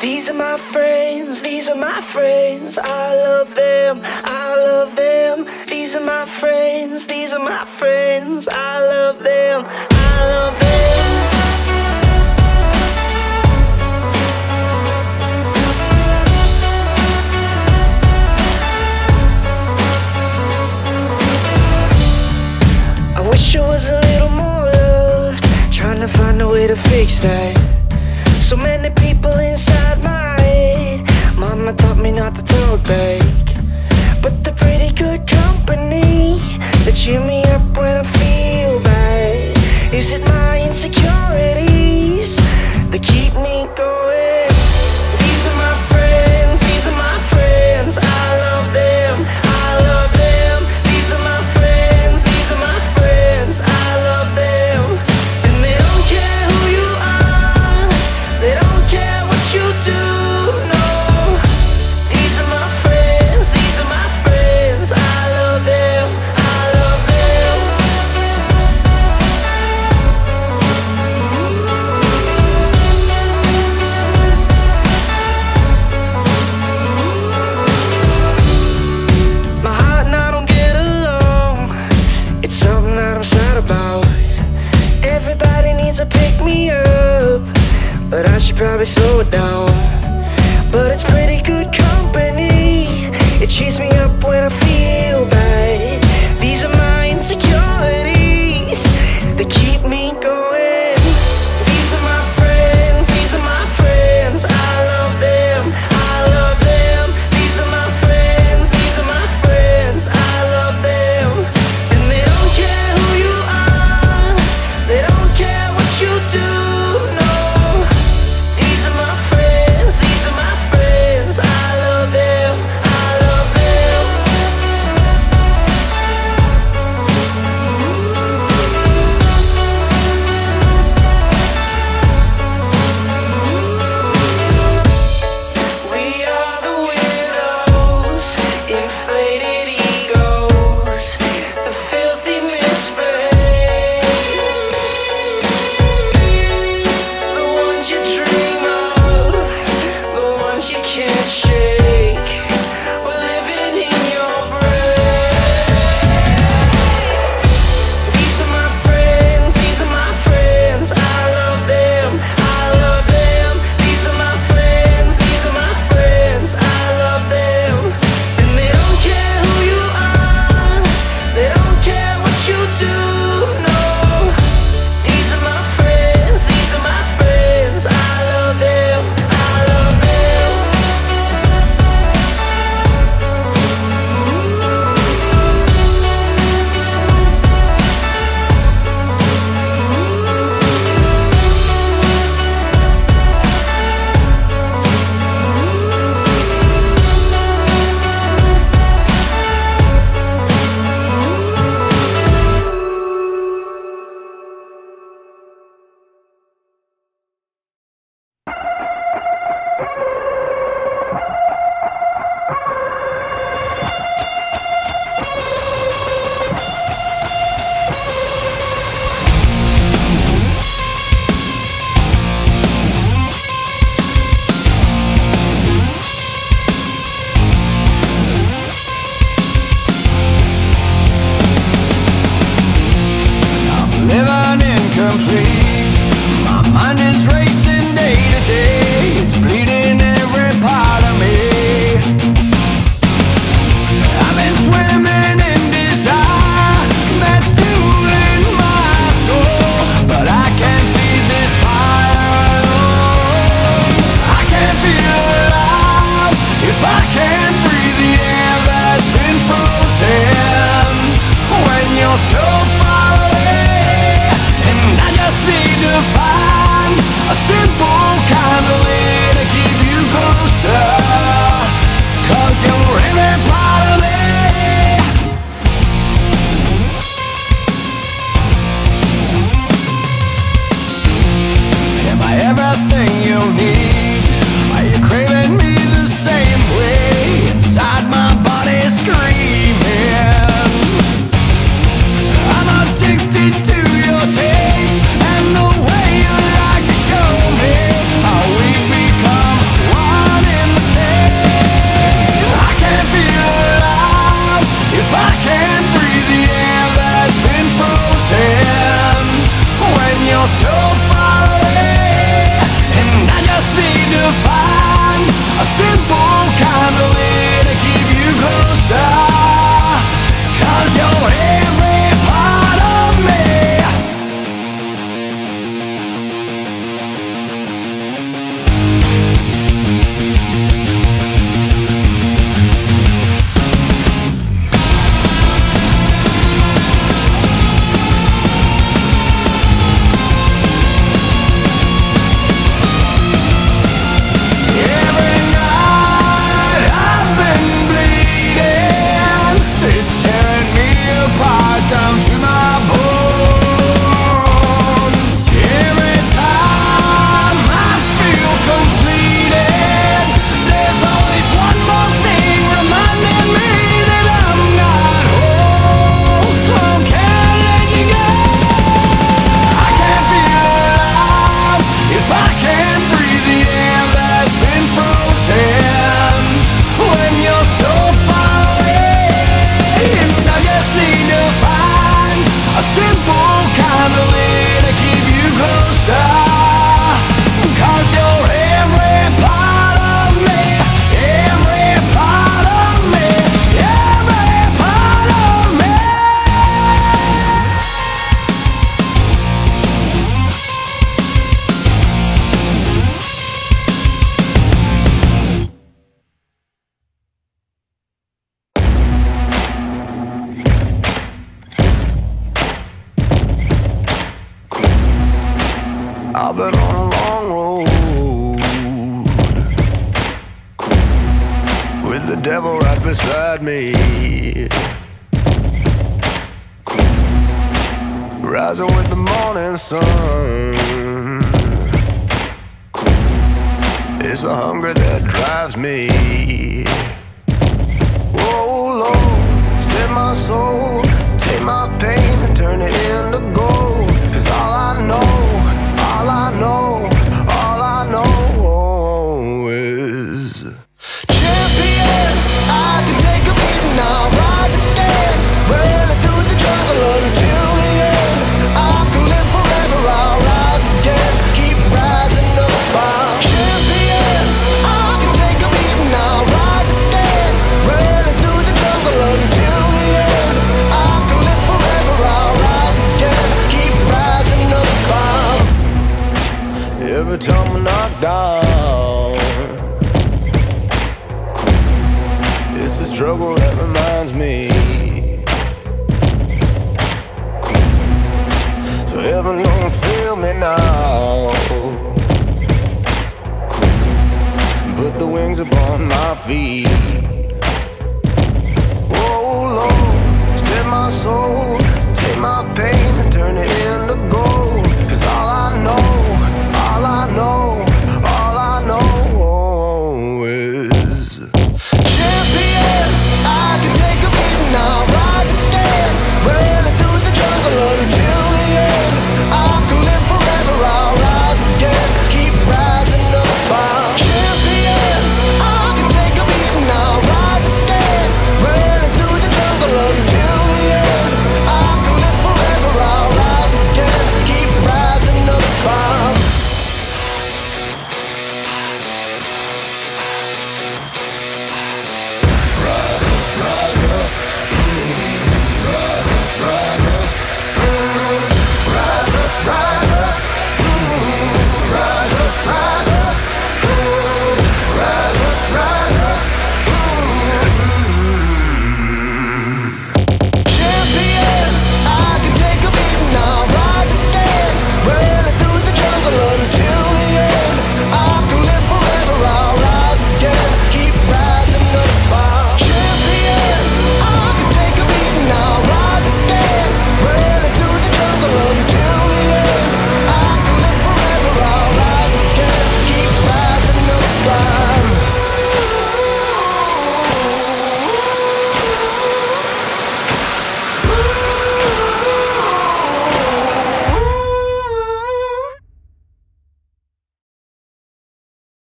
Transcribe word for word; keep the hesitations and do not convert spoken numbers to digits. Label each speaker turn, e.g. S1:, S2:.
S1: These are my friends, these are my friends. I love them, I love them. These are my friends, these are my friends. I love them, I love them. I wish I was a little more loved, trying to find a way to fix that. So many people inside my head. Mama taught me not to talk back, but they're pretty good company. They cheer me up when I feel bad. Is it my insecurities that keep me going? These are my friends, these are my friends. I love them, I love them. These are my friends, these are my friends. I love them. And they don't care who you are, they don't care what you do, no. These are my friends, these are my friends. I love them, I love them. My heart and I don't get along, it's something that I'm sad about. Everybody needs to pick me up, but I should probably slow it down. But it's pretty good company, it cheers me up when I feel bad. These are my insecurities that keep me going. These are my friends, these are my friends. I love them, I love them. These are my friends, these are my friends. I love them. And they don't care who you are, they don't care what you do, no. These are my friends, these are my friends. I love them, I love them.
S2: devil right beside me. Rising with the morning sun, it's the hunger that drives me. Oh Lord, set my soul, take my pain and turn it into gold. 'Cause all I know, all I know, all I know is champion. I can take a beating, I'll rise again, running through the jungle until the end. I can live forever, I'll rise again, keep rising up. I'm champion. I can take a beating, I'll rise again, running through the jungle until the end. I can live forever, I'll rise again, keep rising up. I'm every time I knock down, it's the struggle that reminds me. So heaven don't feel me now, put the wings upon my feet. Oh Lord, set my soul, take my pain and turn it into gold.